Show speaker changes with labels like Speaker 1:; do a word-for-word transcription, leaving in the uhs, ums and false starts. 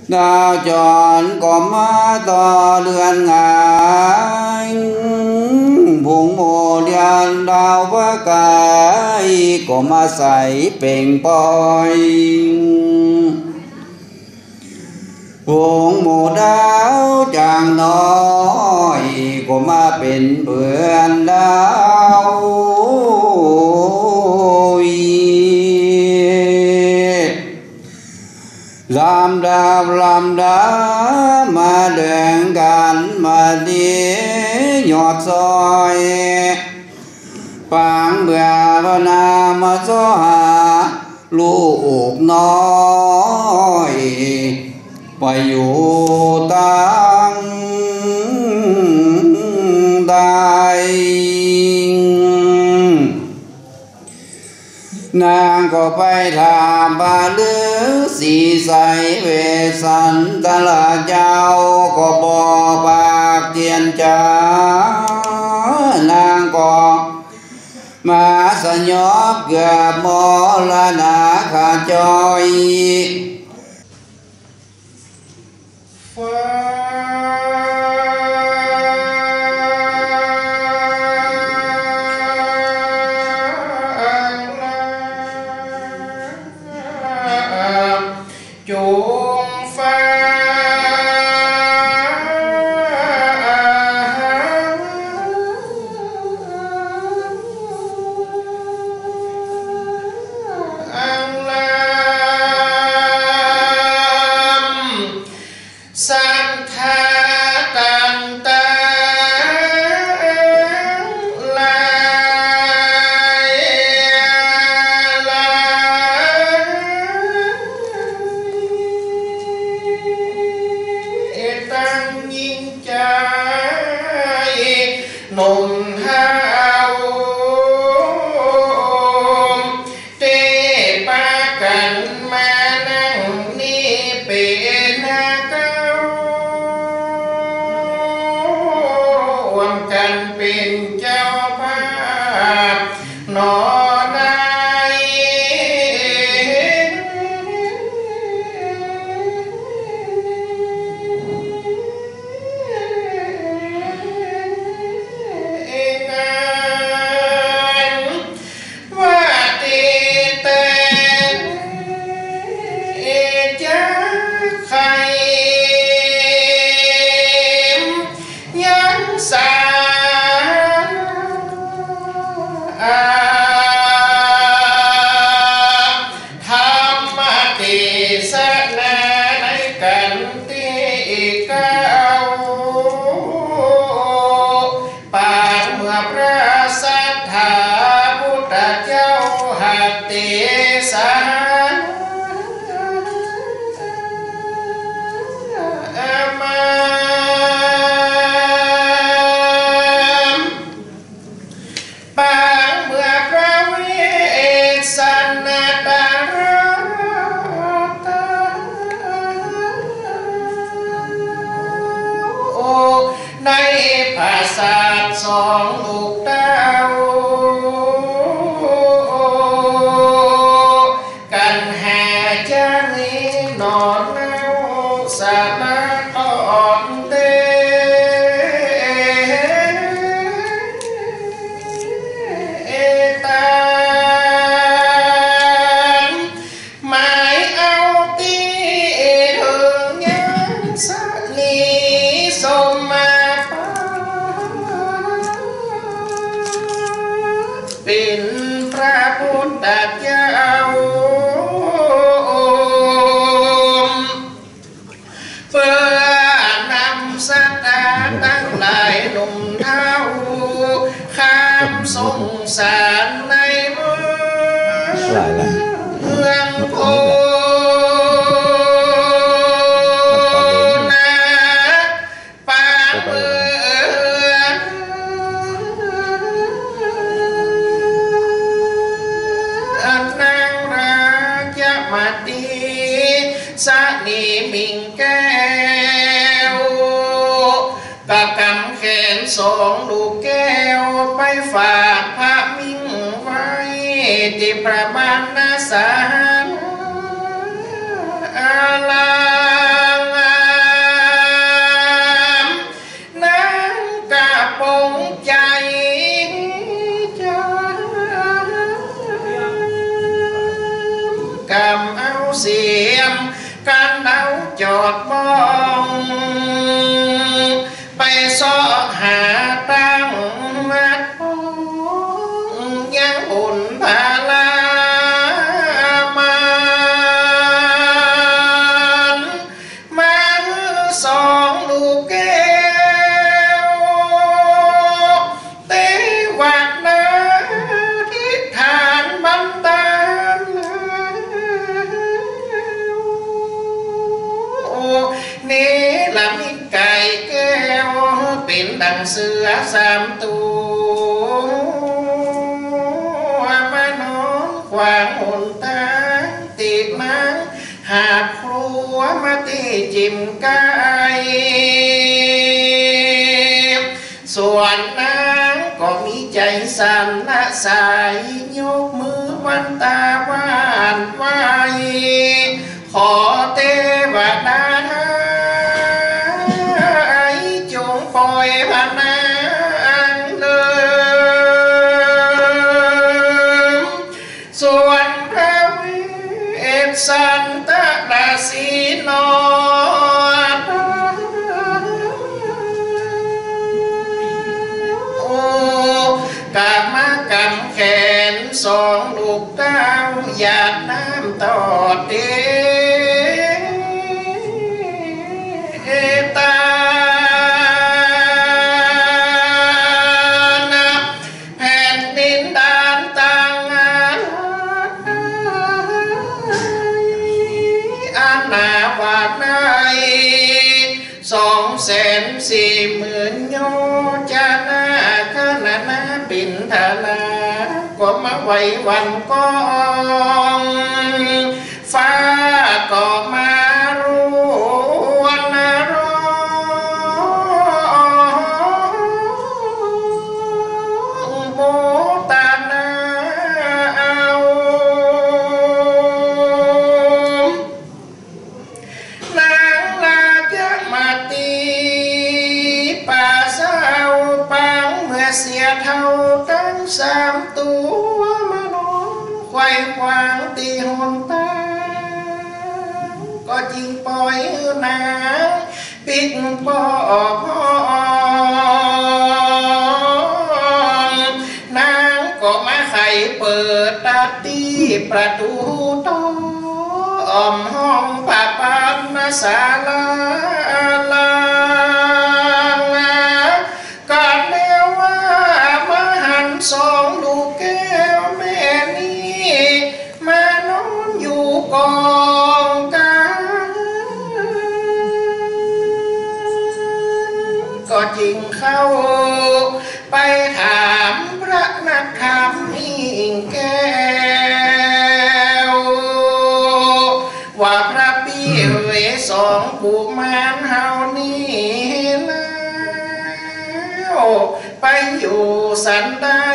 Speaker 1: ดาวจรก็มาต่อเรือนงายผงโมเดียนดาวพระกายก็มาใส่เป่งปอยผงโมดาวจางน้อยก็มาเป็นเพื่อนดาวลำดาบลำดามาเดินกันมาดีหยอดซอยปางเบื่อพนามาโซหาลูกน้อยไปอยู่ตั้งใดนางก็ไปถามบาลือสีใสเวสันตละเจ้าก็บอกปากเทียนจ้านางก็มาสยบเกือบมรณะขาจอย
Speaker 2: สองลูกแก้วไปฝากพระมิ่งไว้ที่พระมารณสารอาลังดมองไปเสาะหาตั้งมัดยังอุ่นพาลามันมันสองลูกแก้วเตวัดนาทิศฐานบันตานี่ละมิไก่แก้วเป็นดังเสือสามตัวมานอนขวางหนทางติดมังหาครัวมาตีจิ้มไก่ส่วนนางก็มีใจสั่นละสายยกมือวันตาหวานไหวขอเทวดาจงปล่อยพนางเดิมส่วนพระเวสสันตราศีนอนโอ้กามากำแขนสองลูกเต้าหยาดน้ำตอดเดตาแผ่นดินดานต่างอาณาบาดในสองแสนสี่หมื่นโยจานาขนานาปินทานาก็มาไว้วันก้องฟ้าก็มาวันรอโมตานาเอานางลาจะมาตีป่าเศร้าปังเมื่อเสียเท่าตั้งสามตัวมานอนไขว้ขวางตีหนตาก็จริงปล่อยนางปิดปอกนางก็มาไขเปิดตาตีประตูต้อมห้องป่าปานศาลาลากาดแล้วว่ามหันสองลูกแก้วแม่นี้มานอนอยู่กองกันก็จริงเข้าไปถามพระนักธรรมหิ่งแก้วว่าพระพี่เวสองผูกมานเฮานี่แล้วไปอยู่สันดา